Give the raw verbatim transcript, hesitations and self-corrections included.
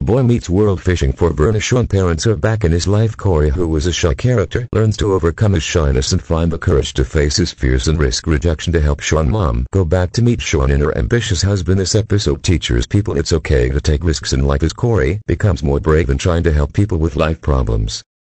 Boy meets world fishing for Virna. Sean parents are back in his life. Corey, who was a shy character, learns to overcome his shyness and find the courage to face his fears and risk rejection to help Sean mom go back to meet Sean and her ambitious husband. This episode teaches people it's okay to take risks in life as Corey becomes more brave in trying to help people with life problems.